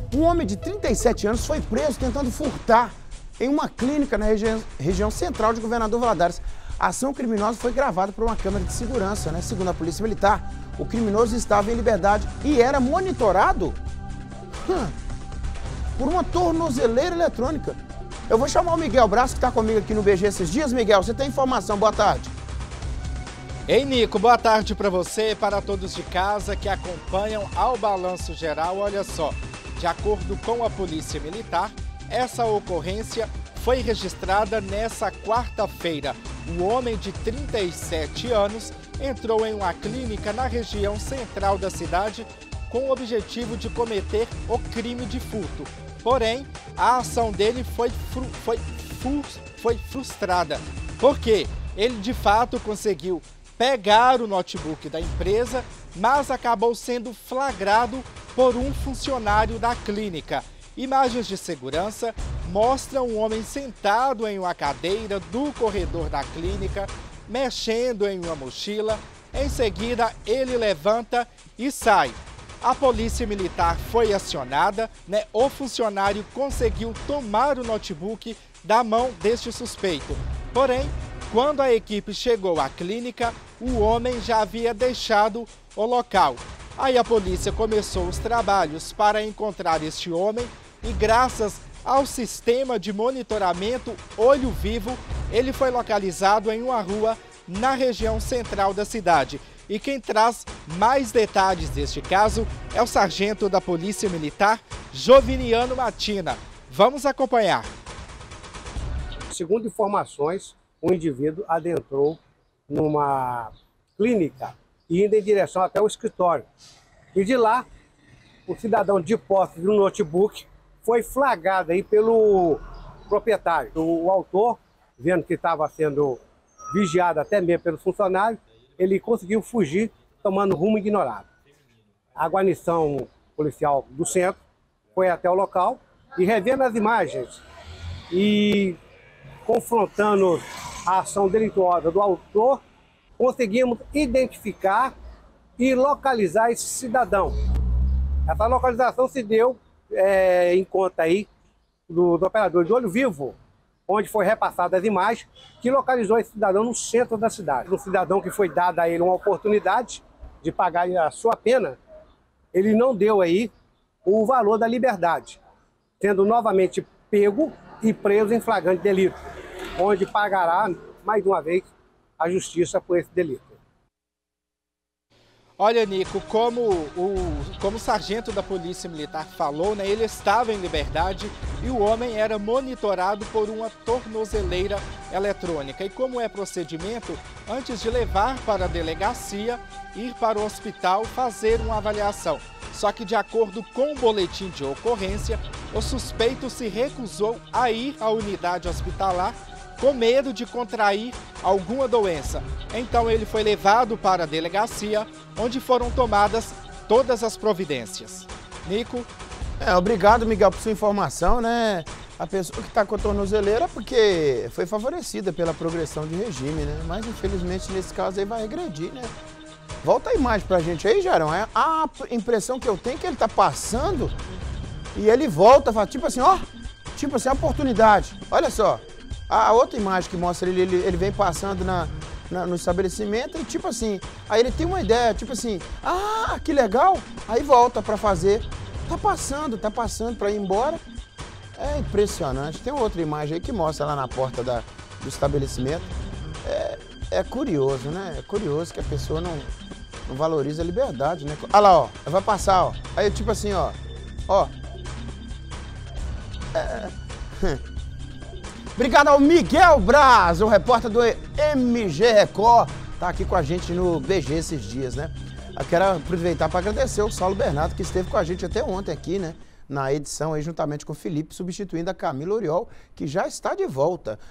Um homem de 37 anos foi preso tentando furtar em uma clínica na região central de Governador Valadares. A ação criminosa foi gravada por uma câmera de segurança, né? Segundo a Polícia Militar, o criminoso estava em liberdade e era monitorado por uma tornozeleira eletrônica. Eu vou chamar o Miguel Braz, que está comigo aqui no BG esses dias. Miguel, você tem informação? Boa tarde. Ei, Nico, boa tarde para você e para todos de casa que acompanham ao Balanço Geral. Olha só, de acordo com a Polícia Militar, essa ocorrência foi registrada nessa quarta-feira. Um homem de 37 anos entrou em uma clínica na região central da cidade com o objetivo de cometer o crime de furto. Porém, a ação dele foi frustrada, porque ele de fato conseguiu pegar o notebook da empresa, mas acabou sendo flagrado por um funcionário da clínica. Imagens de segurança mostram um homem sentado em uma cadeira do corredor da clínica, mexendo em uma mochila. Em seguida, ele levanta e sai. A Polícia Militar foi acionada, né? O funcionário conseguiu tomar o notebook da mão deste suspeito. Porém, quando a equipe chegou à clínica, o homem já havia deixado o local. Aí a polícia começou os trabalhos para encontrar este homem e, graças ao sistema de monitoramento Olho Vivo, ele foi localizado em uma rua na região central da cidade. E quem traz mais detalhes deste caso é o sargento da Polícia Militar, Joviniano Matina. Vamos acompanhar. Segundo informações, o indivíduo adentrou numa clínica, indo em direção até o escritório. E de lá, o cidadão de posse de um notebook foi flagrado aí pelo proprietário. O autor, vendo que estava sendo vigiado até mesmo pelo funcionário, ele conseguiu fugir tomando rumo ignorado. A guarnição policial do centro foi até o local e, revendo as imagens e confrontando a ação delituosa do autor, conseguimos identificar e localizar esse cidadão. Essa localização se deu em conta aí do operador de Olho Vivo, onde foi repassada as imagens, que localizou esse cidadão no centro da cidade. Um cidadão que foi dada a ele uma oportunidade de pagar a sua pena, ele não deu aí o valor da liberdade, sendo novamente pego e preso em flagrante delito, onde pagará, mais uma vez, a justiça por esse delito. Olha, Nico, como o sargento da Polícia Militar falou, né, ele estava em liberdade e o homem era monitorado por uma tornozeleira eletrônica. E como é procedimento, antes de levar para a delegacia, ir para o hospital fazer uma avaliação. Só que, de acordo com o boletim de ocorrência, o suspeito se recusou a ir à unidade hospitalar com medo de contrair alguma doença. Então ele foi levado para a delegacia, onde foram tomadas todas as providências. Nico? Obrigado, Miguel, por sua informação, né? A pessoa que está com a tornozeleira porque foi favorecida pela progressão de regime, né? Mas infelizmente nesse caso aí vai regredir, né? Volta a imagem pra gente aí, Jarão. A impressão que eu tenho é que ele tá passando e ele volta, fala, tipo assim, ó, tipo assim, a oportunidade. Olha só. A outra imagem que mostra ele vem passando no estabelecimento e tipo assim, aí ele tem uma ideia, tipo assim, ah, que legal, aí volta pra fazer, tá passando pra ir embora. É impressionante. Tem outra imagem aí que mostra lá na porta do estabelecimento. É curioso, né? É curioso que a pessoa não valoriza a liberdade, né? Olha lá, ó, vai passar, ó, aí tipo assim, ó. Obrigado ao Miguel Braz, o repórter do MG Record, tá aqui com a gente no BG esses dias, né? Eu quero aproveitar para agradecer o Saulo Bernardo, que esteve com a gente até ontem aqui, né? Na edição aí, juntamente com o Felipe, substituindo a Camila Oriol, que já está de volta.